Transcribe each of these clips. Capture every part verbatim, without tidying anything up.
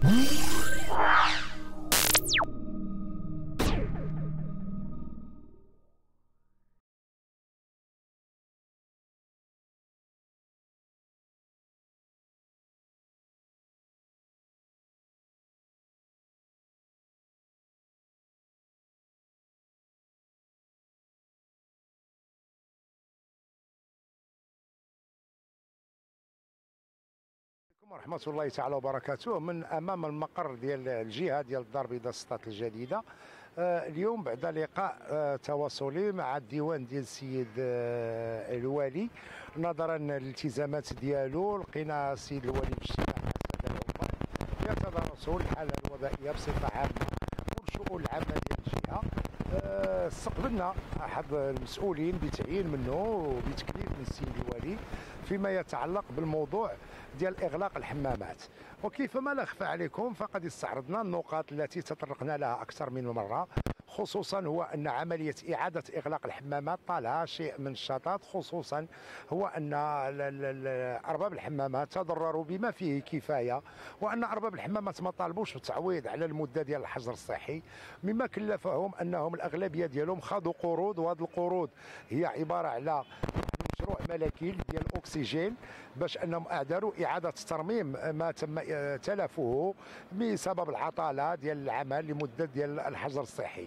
ورحمة الله تعالى وبركاته. من أمام المقر ديال الجهة ديال الدار البيضاء سطات الجديدة. آه اليوم بعد لقاء آه تواصلي مع الديوان ديال السيد آه الوالي، نظرا للالتزامات ديالو لقينا السيد الوالي باجتماع مع السادة العمال يتدارسوا الحالة الوبائية بصفة عامة والشؤون العامة ديال الجهة. آه استقبلنا أحد المسؤولين بتعيين منه وبتكليف من السيد الوالي فيما يتعلق بالموضوع ديال إغلاق الحمامات. وكيفما لا خفى عليكم فقد استعرضنا النقاط التي تطرقنا لها أكثر من مرة، خصوصا هو أن عملية إعادة إغلاق الحمامات طالها شيء من الشطط، خصوصا هو أن أرباب الحمامات تضرروا بما فيه كفاية، وأن أرباب الحمامات ما طالبوش بالتعويض على المدة ديال الحجر الصحي، مما كلفهم أنهم الأغلبية ديالهم خاضوا قروض، وهذه القروض هي عبارة على مشروع ملاكيل ديال الاكسجين باش انهم اعدلوا اعاده ترميم ما تم تلفه بسبب العطاله ديال العمل لمده ديال الحجر الصحي.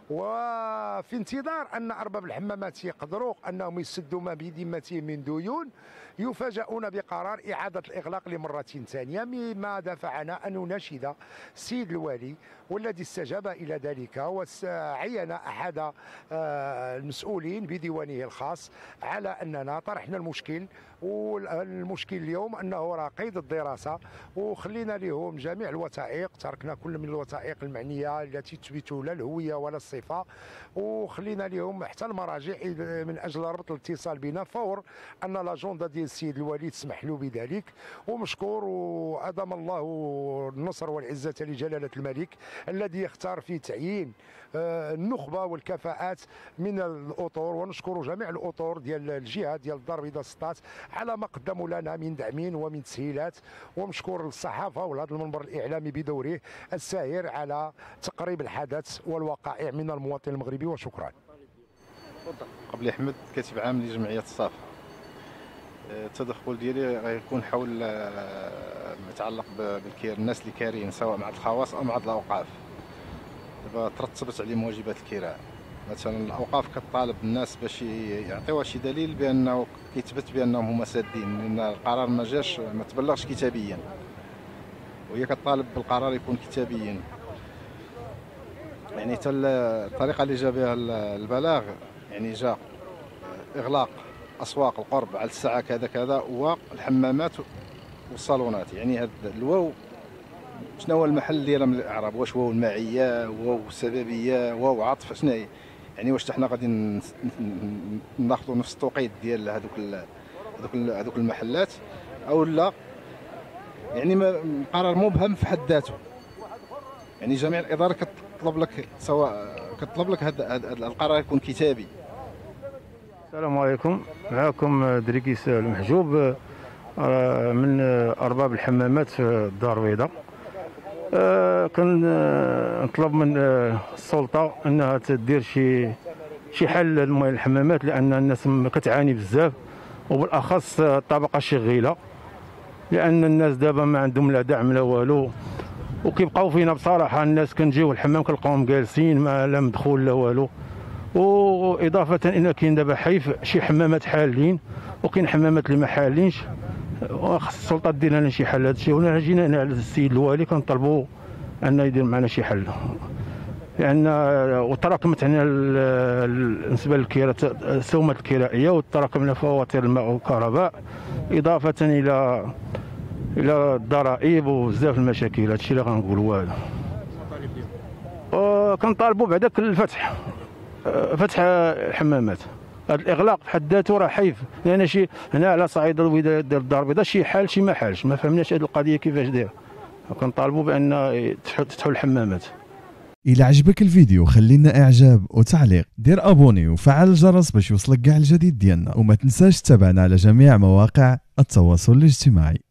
وفي انتظار ان ارباب الحمامات يقدروا انهم يسدوا ما بذمتهم من ديون، يفاجؤون بقرار اعاده الاغلاق لمره ثانيه، مما دفعنا ان نناشد السيد الوالي والذي استجاب الى ذلك وعين احد المسؤولين بديوانه الخاص على اننا طرحنا المشكل. والمشكل اليوم انه راه قيد الدراسه، وخلينا لهم جميع الوثائق، تركنا كل من الوثائق المعنيه التي تثبت لا الهويه ولا الصفه، وخلينا لهم حتى المراجع من اجل ربط الاتصال بنا فور ان لاجوندا ديال السيد الوالي تسمح له بذلك. ومشكور وادام الله النصر والعزه لجلاله الملك الذي يختار في تعيين النخبه والكفاءات من الاطور. ونشكر جميع الاطور ديال الجهه ديال الدار البيضاء سطات على ما قدموا لنا من دعم ومن تسهيلات، ومشكور الصحافه وهذا المنبر الاعلامي بدوره الساهر على تقريب الحدث والوقائع من المواطن المغربي. وشكرا. قبل احمد كاتب عام لجمعيه الصافه. التدخل ديالي غيكون حول ما يتعلق بالكير الناس اللي كارين سواء مع الخواص او مع الاوقاف. دابا ترتبت عليهم واجبات الكراء، مثلا الاوقاف كطالب الناس باش يعطيوها شي دليل بانه كيثبت بانهم هما سادين، لان القرار ما جاش ما تبلغش كتابيا، وهي كطالب بالقرار يكون كتابيا. يعني حتى الطريقه اللي جا بها البلاغ يعني جا اغلاق اسواق القرب على الساعه كذا كذا والحمامات والصالونات. يعني هذا الواو شنو هو المحل ديالها من الاعراب؟ واش واو المعيه، واو السببيه، واو عطف، شنو هي؟ يعني واش حنا غادي ناخذوا نفس التوقيت ديال هذوك هذوك هذوك المحلات او لا؟ يعني قرار مبهم في حد ذاته. يعني جميع الاداره كتطلب لك سواء كتطلب لك هذا القرار يكون كتابي. السلام عليكم، معكم دريكيس المحجوب من ارباب الحمامات في الدار البيضاء. كنطلب من السلطه انها تدير شي شي حل للحمامات، لان الناس كتعاني بزاف، وبالاخص الطبقه الشغيله، لان الناس دابا ما عندهم لا دعم لا والو، وكيبقاو فينا بصراحه. الناس كنجيو الحمام كنلقاهم جالسين ما لا مدخول لا والو. واضافه ان كاين دابا حيف شي حمامات حالين وكاين حمامات اللي ما حالينش، وخص السلطه دير لنا شي حل. هذا الشيء هنا جينا هنا على السيد الوالي كنطلبوا انه يدير معنا شي حل، لان وتراكمت هنا بالنسبه للكراء السومات الكرائيه، وتراكمنا فواتير الماء والكهرباء، اضافه الى الى الضرائب وبزاف المشاكل. هذا الشيء اللي غنقولوا هذا. كنطالبوا بعداك الفتح فتح الحمامات. هذا الاغلاق في حد ذاته راه حيف، لان شي هنا على صعيد الولايه ديال الدار البيضاء شي حال شي ما حالش، ما فهمناش هذه القضيه كيفاش دايره. كنطالبوا بان تفتحوا الحمامات. إلا عجبك الفيديو خلينا اعجاب وتعليق، دير ابوني وفعل الجرس باش يوصلك كاع الجديد ديالنا، وما تنساش تتابعنا على جميع مواقع التواصل الاجتماعي.